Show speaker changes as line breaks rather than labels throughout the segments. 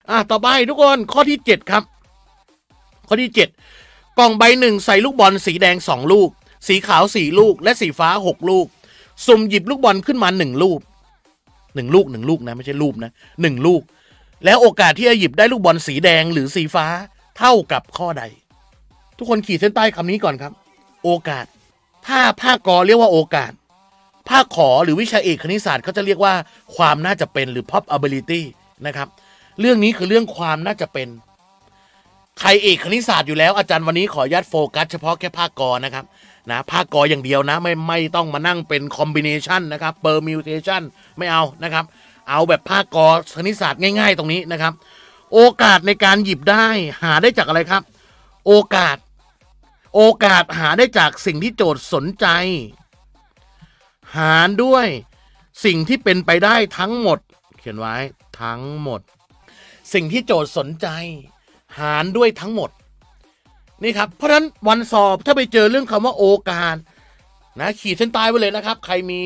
ต่อไปทุกคนข้อที่7ครับข้อที่7กล่องใบหนึ่งใส่ลูกบอลสีแดง2ลูกสีขาว4ลูกและสีฟ้า6ลูกสุ่มหยิบลูกบอลขึ้นมา1ลูก1ลูกนะไม่ใช่รูปนะ1ลูกแล้วโอกาสที่จะหยิบได้ลูกบอลสีแดงหรือสีฟ้าเท่ากับข้อใดทุกคนขีดเส้นใต้คำนี้ก่อนครับโอกาสถ้าภาคกอเรียกว่าโอกาสภาคขอหรือวิชาเอกคณิตศาสตร์เขาจะเรียกว่าความน่าจะเป็นหรือ probability นะครับเรื่องนี้คือเรื่องความน่าจะเป็นใครเอกคณิตศาสตร์อยู่แล้วอาจารย์วันนี้ขออนุญาตโฟกัสเฉพาะแค่ภาคกอนะครับนะภาคกออย่างเดียวนะไม่ต้องมานั่งเป็นคอมบิเนชันนะครับเปอร์มิวเทชันไม่เอานะครับเอาแบบภาคกอคณิตศาสตร์ง่ายๆตรงนี้นะครับโอกาสในการหยิบได้หาได้จากอะไรครับโอกาสหาได้จากสิ่งที่โจทย์สนใจหารด้วยสิ่งที่เป็นไปได้ทั้งหมดเขียนไว้ทั้งหมดสิ่งที่โจทย์สนใจหารด้วยทั้งหมดนี่ครับเพราะฉะนั้นวันสอบถ้าไปเจอเรื่องคำว่าโอกาสนะขีดเส้นใต้ไว้เลยนะครับใครมี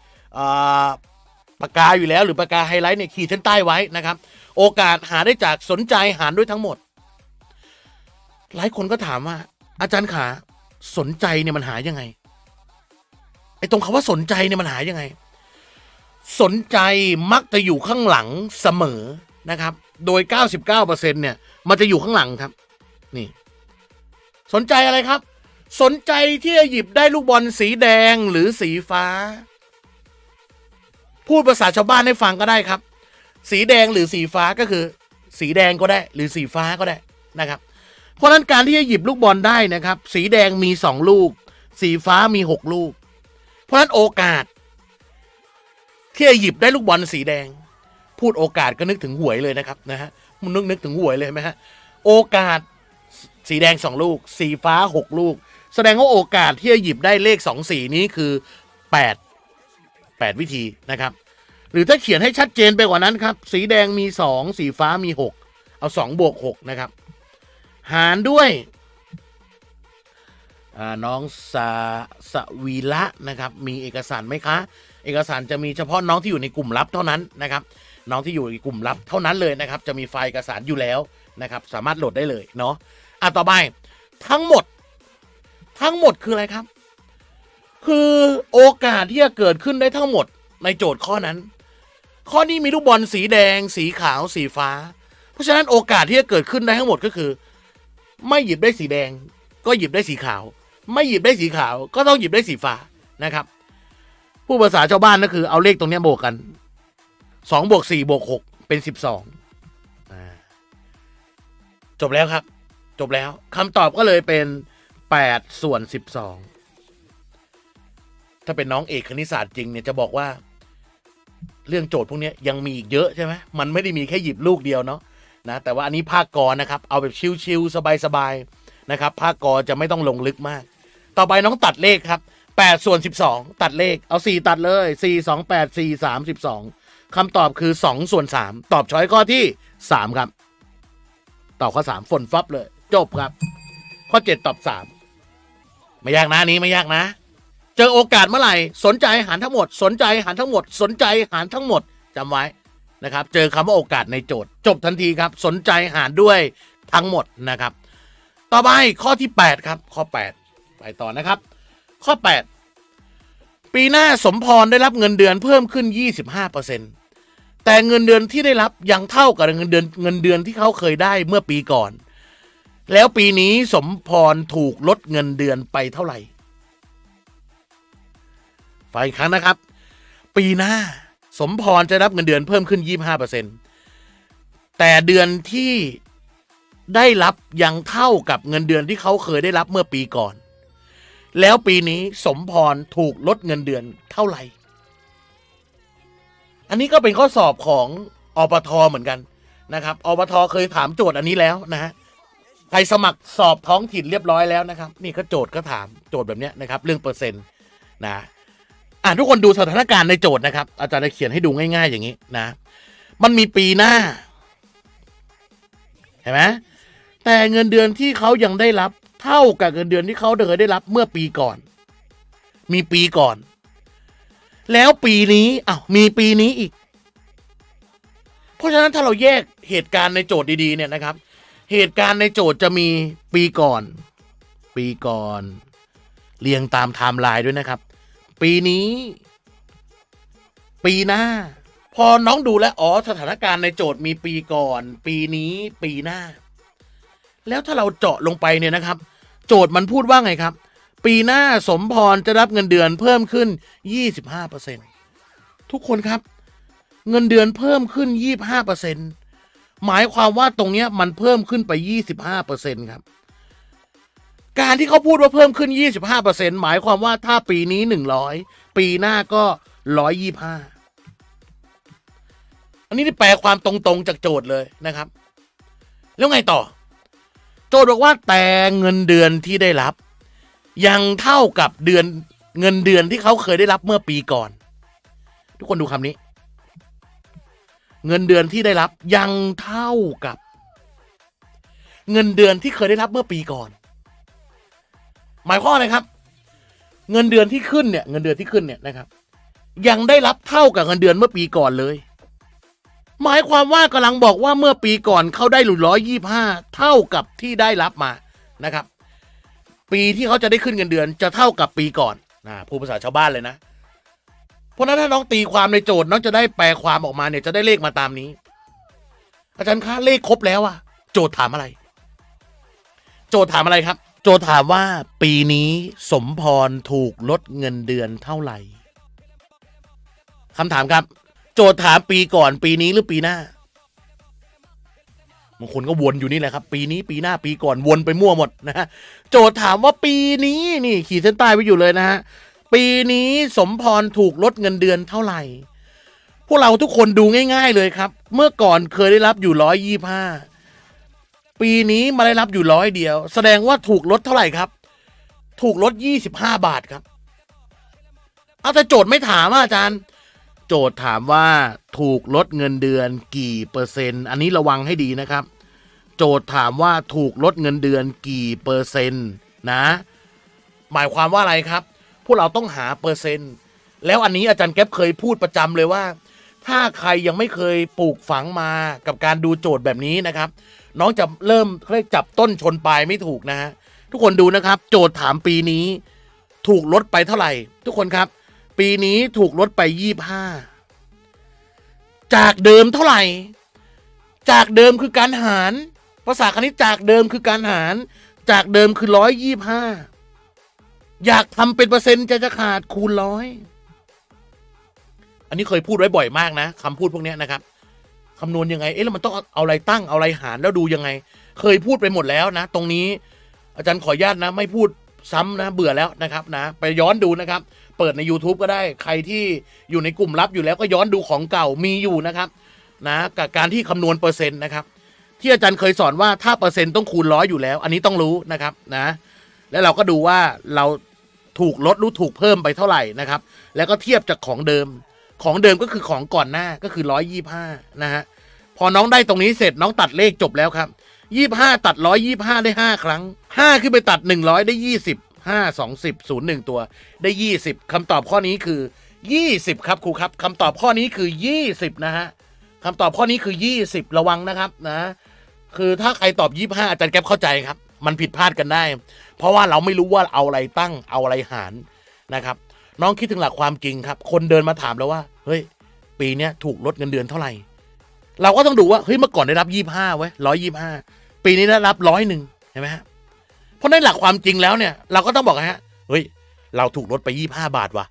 ปากกาอยู่แล้วหรือปากกาไฮไลท์เนี่ยขีดเส้นใต้ไว้นะครับโอกาสหาได้จากสนใจหารด้วยทั้งหมดหลายคนก็ถามว่าอาจารย์ขาสนใจเนี่ยมันหายังไงไอ้ตรงคำว่าสนใจเนี่ยมันหายังไงสนใจมักจะอยู่ข้างหลังเสมอนะครับโดย 99% เนี่ยมันจะอยู่ข้างหลังครับนี่สนใจอะไรครับสนใจที่จะหยิบได้ลูกบอลสีแดงหรือสีฟ้าพูดภาษาชาวบ้านให้ฟังก็ได้ครับสีแดงหรือสีฟ้าก็คือสีแดงก็ได้หรือสีฟ้าก็ได้นะครับเพราะฉะนั้นการที่จะหยิบลูกบอลได้นะครับสีแดงมี2ลูกสีฟ้ามี6ลูกเพราะฉะนั้นโอกาสที่จะหยิบได้ลูกบอลสีแดงพูดโอกาสก็นึกถึงหวยเลยนะครับนะฮะมันนึกถึงหวยเลยไหมฮะโอกาสสีแดง2ลูกสีฟ้า6ลูกแสดงว่าโอกาสที่จะหยิบได้เลข2สีนี้คือ8วิธีนะครับหรือถ้าเขียนให้ชัดเจนไปกว่านั้นครับสีแดงมี2สีฟ้ามี6เอา2บวก6นะครับหารด้วยน้องสวีละนะครับมีเอกสารไหมคะเอกสารจะมีเฉพาะน้องที่อยู่ในกลุ่มลับเท่านั้นนะครับน้องที่อยู่ในกลุ่มลับเท่านั้นเลยนะครับจะมีไฟล์เอกสารอยู่แล้วนะครับสามารถโหลดได้เลยเนาะต่อไปทั้งหมดคืออะไรครับคือโอกาสที่จะเกิดขึ้นได้ทั้งหมดในโจทย์ข้อนั้นข้อนี้มีลูกบอลสีแดงสีขาวสีฟ้าเพราะฉะนั้นโอกาสที่จะเกิดขึ้นได้ทั้งหมดก็คือไม่หยิบได้สีแดงก็หยิบได้สีขาวไม่หยิบได้สีขาวก็ต้องหยิบได้สีฟ้านะครับผู้ภาษาชาวบ้านก็คือเอาเลขตรงนี้บวกกัน2บวก4บวก6เป็น12จบแล้วครับจบแล้วคำตอบก็เลยเป็น8ส่วน12ถ้าเป็นน้องเอกคณิตศาสตร์จริงเนี่ยจะบอกว่าเรื่องโจทย์พวกนี้ยังมีอีกเยอะใช่ไหมมันไม่ได้มีแค่หยิบลูกเดียวเนาะนะแต่ว่าอันนี้ภาคกอนะครับเอาแบบชิลๆสบายๆนะครับภาคกอจะไม่ต้องลงลึกมากต่อไปน้องตัดเลขครับ8ส่วน12ตัดเลขเอา4ตัดเลย4 2 8 4 3 12คำตอบคือ2ส่วน3ตอบช้อยข้อที่3ครับตอบข้อ3ฝนฟับเลยจบครับข้อ7ตอบ3ไม่ยากนะนี้ไม่ยากนะเจอโอกาสเมื่อไหร่สนใจหารทั้งหมดสนใจหารทั้งหมดสนใจหารทั้งหมดจำไว้นะครับเจอคำว่าโอกาสในโจทย์จบทันทีครับสนใจหารด้วยทั้งหมดนะครับต่อไปข้อที่8ครับข้อ8ไปต่อนะครับข้อ8ปีหน้าสมพรได้รับเงินเดือนเพิ่มขึ้น 25% แต่เงินเดือนที่ได้รับยังเท่ากับเงินเดือนที่เขาเคยได้เมื่อปีก่อนแล้วปีนี้สมพรถูกลดเงินเดือนไปเท่าไหร่ฟังอีกครั้งนะครับปีหน้าสมพรจะรับเงินเดือนเพิ่มขึ้น 25% แต่เดือนที่ได้รับยังเท่ากับเงินเดือนที่เขาเคยได้รับเมื่อปีก่อนแล้วปีนี้สมพรถูกลดเงินเดือนเท่าไหร่อันนี้ก็เป็นข้อสอบของอปท.เหมือนกันนะครับอปท.เคยถามโจทย์อันนี้แล้วนะฮะใครสมัครสอบท้องถิ่นเรียบร้อยแล้วนะครับนี่ก็โจทย์ก็ถามโจทย์แบบนี้นะครับเรื่องเปอร์เซ็นต์นะทุกคนดูสถานการณ์ในโจทย์นะครับอาจารย์จะเขียนให้ดูง่ายๆอย่างนี้นะมันมีปีหน้าเห็นไหมแต่เงินเดือนที่เขายังได้รับเท่ากับเงินเดือนที่เขาเคยได้รับเมื่อปีก่อนมีปีก่อนแล้วปีนี้มีปีนี้อีกเพราะฉะนั้นถ้าเราแยกเหตุการณ์ในโจทย์ดีๆเนี่ยนะครับเหตุการณ์ในโจทย์จะมีปีก่อนเรียงตามไทม์ไลน์ด้วยนะครับปีนี้ปีหน้าพอน้องดูแล้วอ๋อสถานการณ์ในโจทย์มีปีก่อนปีนี้ปีหน้าแล้วถ้าเราเจาะลงไปเนี่ยนะครับโจทย์มันพูดว่าไงครับปีหน้าสมพรจะรับเงินเดือนเพิ่มขึ้น 25% ทุกคนครับเงินเดือนเพิ่มขึ้น 25%หมายความว่าตรงเนี้ยมันเพิ่มขึ้นไป 25% ครับการที่เขาพูดว่าเพิ่มขึ้น 25% หมายความว่าถ้าปีนี้100ปีหน้าก็125อันนี้แปลความตรงๆจากโจทย์เลยนะครับแล้วไงต่อโจทย์บอกว่าแต่เงินเดือนที่ได้รับยังเท่ากับเงินเดือนที่เขาเคยได้รับเมื่อปีก่อนทุกคนดูคำนี้เงินเดือนที่ได้รับยังเท่ากับเงินเดือนที่เคยได้รับเมื่อปีก่อนหมายความว่าอะไรครับเงินเดือนที่ขึ้นเนี่ยนะครับยังได้รับเท่ากับเงินเดือนเมื่อปีก่อนเลยหมายความว่ากำลังบอกว่าเมื่อปีก่อนเขาได้125เท่ากับที่ได้รับมานะครับปีที่เขาจะได้ขึ้นเงินเดือนจะเท่ากับปีก่อนพูดภาษาชาวบ้านเลยนะเพราะนั้นถ้าน้องตีความในโจทย์น้องจะได้แปลความออกมาเนี่ยจะได้เลขมาตามนี้อาจารย์คะเลขครบแล้วอะโจทย์ถามอะไรโจทย์ถามอะไรครับโจทย์ถามว่าปีนี้สมพรถูกลดเงินเดือนเท่าไหร่คำถามครับโจทย์ถามปีก่อนปีนี้หรือปีหน้าบางคนก็วนอยู่นี่แหละครับปีนี้ปีหน้าปีก่อนวนไปมั่วหมดนะฮะโจทย์ถามว่าปีนี้นี่ขีดเส้นใต้ไว้อยู่เลยนะฮะปีนี้สมพรถูกลดเงินเดือนเท่าไหร่พวกเราทุกคนดูง่ายๆเลยครับเมื่อก่อนเคยได้รับอยู่125ปีนี้มาได้รับอยู่100เดียวแสดงว่าถูกลดเท่าไหร่ครับถูกลด25บาทครับเอาแต่โจทย์ไม่ถามอาจารย์โจทย์ถามว่าถูกลดเงินเดือนกี่เปอร์เซ็นต์อันนี้ระวังให้ดีนะครับโจทย์ถามว่าถูกลดเงินเดือนกี่เปอร์เซ็นต์นะหมายความว่าอะไรครับพวกเราต้องหาเปอร์เซ็นต์แล้วอันนี้อาจารย์แก๊ปเคยพูดประจำเลยว่าถ้าใครยังไม่เคยปลูกฝังมากับการดูโจทย์แบบนี้นะครับน้องจะเริ่มจับต้นชนปลายไม่ถูกนะฮะทุกคนดูนะครับโจทย์ถามปีนี้ถูกลดไปเท่าไหร่ทุกคนครับปีนี้ถูกลดไป25จากเดิมเท่าไหร่จากเดิมคือการหารภาษาคณิตจากเดิมคือการหารจากเดิมคือ125อยากทำเป็นเปอร์เซ็นต์จะขาดคูณ100อันนี้เคยพูดไว้บ่อยมากนะคำพูดพวกนี้นะครับคำนวณยังไงแล้วมันต้องเอาอะไรตั้งเอาอะไรหารแล้วดูยังไงเคยพูดไปหมดแล้วนะตรงนี้อาจารย์ขออนุญาตนะไม่พูดซ้ำนะเบื่อแล้วนะครับนะไปย้อนดูนะครับเปิดใน YouTube ก็ได้ใครที่อยู่ในกลุ่มลับอยู่แล้วก็ย้อนดูของเก่ามีอยู่นะครับนะกับการที่คำนวณเปอร์เซ็นต์นะครับที่อาจารย์เคยสอนว่าถ้าเปอร์เซ็นต์ต้องคูณ100อยู่แล้วอันนี้ต้องรู้นะครับนะแล้วเราก็ดูว่าเราถูกลดหรือถูกเพิ่มไปเท่าไหร่นะครับแล้วก็เทียบจากของเดิมก็คือของก่อนหน้าก็คือ125นะฮะพอน้องได้ตรงนี้เสร็จน้องตัดเลขจบแล้วครับ25ตัด125ได้5ครั้ง5ขึ้นไปตัด100ได้20 5 20 0 1ตัวได้20คำตอบข้อนี้คือ20ครับครูครับคำตอบข้อนี้คือ20นะฮะคำตอบข้อนี้คือ20ระวังนะครับนะคือถ้าใครตอบ25อาจารย์แก๊ปเข้าใจครับมันผิดพลาดกันได้เพราะว่าเราไม่รู้ว่าเอาอะไรตั้งเอาอะไรหารนะครับน้องคิดถึงหลักความจริงครับคนเดินมาถามแล้วว่าเฮ้ยปีนี้ถูกลดเงินเดือนเท่าไหร่เราก็ต้องดูว่าเฮ้ยเมื่อก่อนได้รับ25ไว้125ปีนี้ได้รับ100เห็นไหมฮะเพราะในหลักความจริงแล้วเนี่ยเราก็ต้องบอกฮะเฮ้ยเราถูกลดไป25บาทว่ะ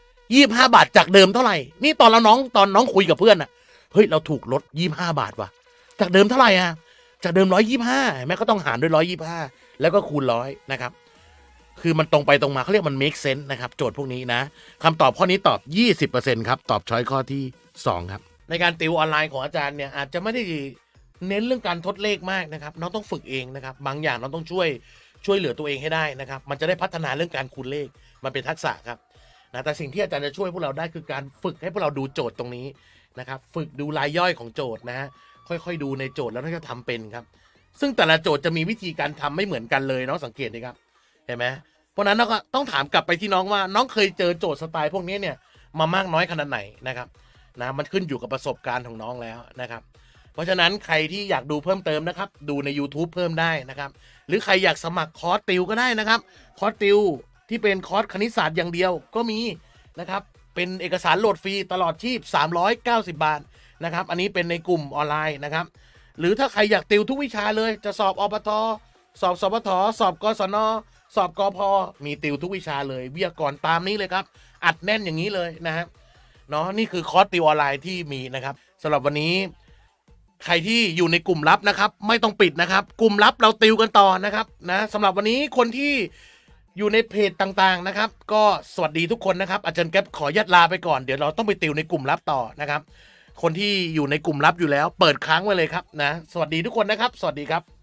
25บาทจากเดิมเท่าไหร่นี่ตอนน้องคุยกับเพื่อนอ่ะเฮ้ยเราถูกลด25บาทว่ะจากเดิมเท่าไหร่อ่ะจากเดิม125แม่ก็ต้องหารด้วย125แล้วก็คูณ100นะครับคือมันตรงไปตรงมาเขาเรียกมัน make sense นะครับโจทย์พวกนี้นะคำตอบข้อนี้ตอบ 20% ครับตอบช้อยข้อที่2ครับในการติวออนไลน์ของอาจารย์เนี่ยอาจจะไม่ได้เน้นเรื่องการทดเลขมากนะครับน้องต้องฝึกเองนะครับบางอย่างน้องต้องช่วยเหลือตัวเองให้ได้นะครับมันจะได้พัฒนาเรื่องการคูณเลขมันเป็นทักษะครับนะแต่สิ่งที่อาจารย์จะช่วยพวกเราได้คือการฝึกให้พวกเราดูโจทย์ตรงนี้นะครับฝึกดูรายย่อยของโจทย์นะฮะค่อยๆดูในโจทย์แล้วน้องจะทำเป็นครับซึ่งแต่ละโจทย์จะมีวิธีการทำไม่เหมือนกันเลยน้องสังเกตดิครับเห็นไหมเพราะนั้นเราก็ต้องถามกลับไปที่น้องว่าน้องเคยเจอโจทย์สไตล์พวกนี้เนี่ยมามากน้อยขนาดไหนนะครับนะมันขึ้นอยู่กับประสบการณ์ของน้องแล้วนะครับเพราะฉะนั้นใครที่อยากดูเพิ่มเติมนะครับดูใน YouTube เพิ่มได้นะครับหรือใครอยากสมัครคอร์สติวก็ได้นะครับคอร์สติวที่เป็นคอร์สคณิตศาสตร์อย่างเดียวก็มีนะครับเป็นเอกสารโหลดฟรีตลอดชีพ390 บาทนะครับอันนี้เป็นในกลุ่มออนไลน์นะครับหรือถ้าใครอยากติวทุกวิชาเลยจะสอบอปทสอบสปทสอบกศนสอบกพมีติวทุกวิชาเลยวิทยากรตามนี้เลยครับอัดแน่นอย่างนี้เลยนะครับเนาะนี่คือคอร์สติวออนไลน์ที่มีนะครับสำหรับวันนี้ใครที่อยู่ในกลุ่มลับนะครับไม่ต้องปิดนะครับกลุ่มลับเราติวกันต่อนะครับนะสำหรับวันนี้คนที่อยู่ในเพจต่างๆนะครับก็สวัสดีทุกคนนะครับอาจารย์แก๊ปขอยัดลาไปก่อนเดี๋ยวเราต้องไปติวในกลุ่มลับต่อนะครับคนที่อยู่ในกลุ่มลับอยู่แล้วเปิดค้างไว้เลยครับนะสวัสดีทุกคนนะครับสวัสดีครับ